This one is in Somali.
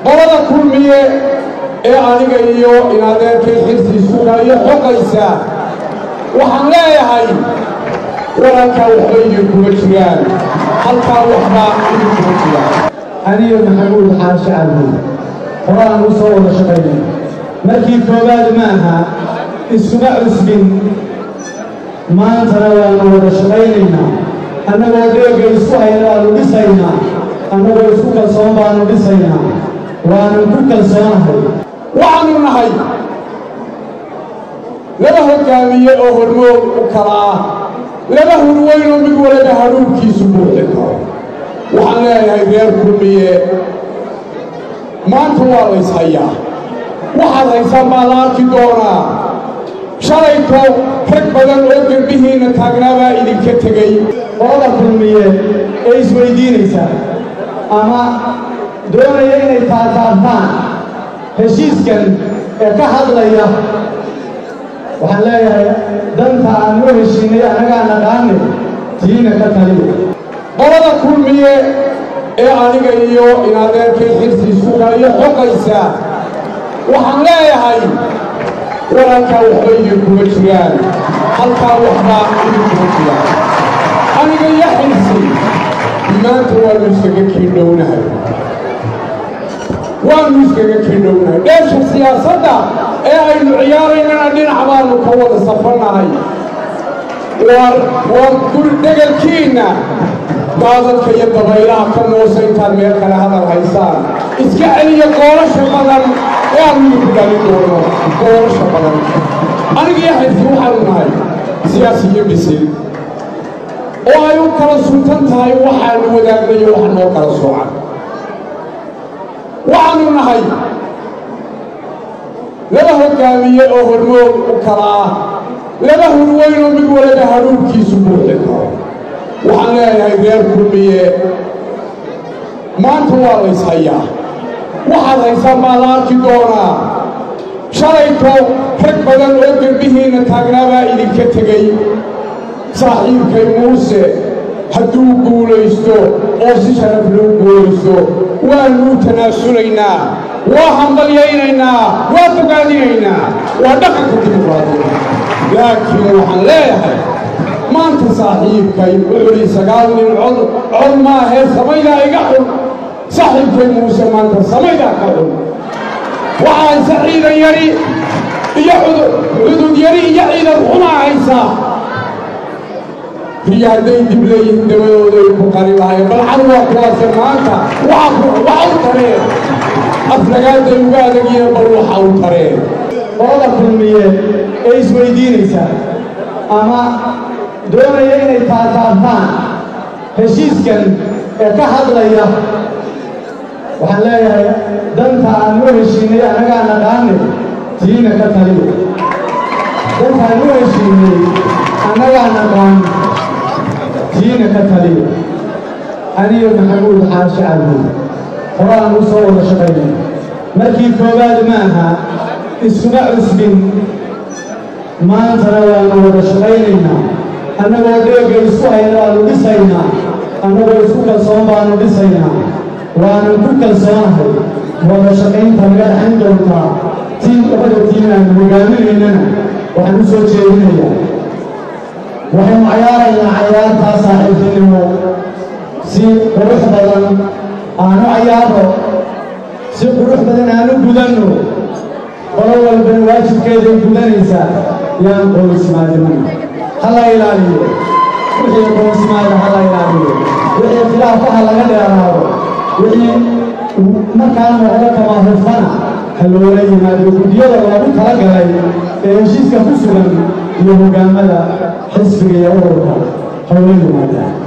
qolada kulmiye ee aniga iyo inadeerkay xirsi suuqa iyo xoqaysa waxaan leeyahay wararkaa waxba idinkuma jiraan halkaa waxbaa idinkuma jiraan aniyo maxamuud xaashi cabdi horaan u soo wada shaqaynay markii koowaad maaha iskuma cusbin maantana waanu wada shaqaynaynaa annagoo dheega isku hayna waanu dhisaynaa annagoo isku kalsoon baanu dhisaynaa waanu ku kalsoonahay waxaanu nahay laba hogaamiye oo hormood u kala ah laba hurweynoo mid waliba haruurkiisu buuxi karo waxaan leeyahay reer kulmiye maanta waa lays hayaa waxaad haysaan baa la arki doonaa shalayto rag badan oo garbihiinna taagnaabaa idinka tegey qolada kulmiye ee isweydiinaysaa ama doonaya inay taataabtaan heshiiskan ee ka hadlaya waxaan leeyahay danta aan u heshiinay annagaa naqaanay tiina ka taliya qolada kulmiye ee aniga iyo inadeerkay xirsi suuqa iyo xoqaysa waxaan leeyahay wararkaa waxba idinkuma jiraan halkaa waxbaa idinkuma jiraan aniga iyo xirsi maanta waanu iskaga kiindhownahay dheesha siyaasadda ee aynu ciyaaraynana dhinac baanu ka wada safannahay war degalkiinna daadadka iyo dabaylaha ka moosa intaad meel kale hadal haysaan iska celiya goolasha badan ee aanu idinku dhalin doono goolasha badan aniga iyo xirsi waxaanu nahay siyaasiyo bisil oo ay u kala suntan tahay waxaanu wadaagnayo wax noo kala soocan waxaanu nahay laba hogaamiye oo hormood u kala ah laba hurweynoo mid waliba haruurkiisu buuxi karo waxaan leeyahay reer kulmiye maanta waa lays hayaa waxaad haysaan baa la arki doonaa shalayto rag badan oo garbihiinna taagnaabaa idinka tegey saaxiibkay muuse hadduu guulaysto oo si sharaf loo guulaysto waanuu tanaasulaynaa waa hambalyaynaynaa waa bogaadinaynaa waa dhaqanka dimuqraadiga laakiin waxaan leeyahay maanta saaxiibkay wuxuuhi 9 nin cod maahee samaydaa iga xun saaxiibkay muuse maanta samaydaa ka xun waxaa ciidan yari iyo cudud yari iyo ciidan xumaa haysaa هي هذين دبلي دبلي بقاري لها بل عروة كواسة مانتا وعو ترين أفلقات المقادة جينا بروح عو ترين qolada kulmiye ee isweydiinaysaa ama doonaya inay taataabtaan heshiiskan ee ka hadlaya waxaan leeyahay danta aan u heshiinay annagaa naqaanay tiina ka taliya danta aan u heshiinay annagaa naqaan tiina ka taliya aniyo maxamuud xaashi cabdi horaan u soo wada shaqaynay markii koowaad maaha iskuma cusbin maantana waanu wada shaqaynaynaa annagoo dheega isku hayna waanu dhisaynaa annagoo isku kalsoon baanu dhisaynaa waanu ku kalsoonahay wada shaqaynta naga dhaxan doontaa labada tiim aanu hogaaminaynana waxaan u soo jeedinayaa waxaynu cayaaraynaa cayaartaa saaxiibtinimo si qurux badan aanu cayaarno si qurux badan aanu gudanno qolo walbana waajibkeeday gudanaysaa yaan qoysmaadimana hala ilaaliyo wixii qoysmaada hala ilaaliyo wixii khilaafaha laga dheeraado wixii markaa noqdo tamaahufana ha loola yimaado guddiyada loogu talagalay ee heshiiska ku sugan iyo hogaamada xisbiga iyo ururka ha loola yimaadaan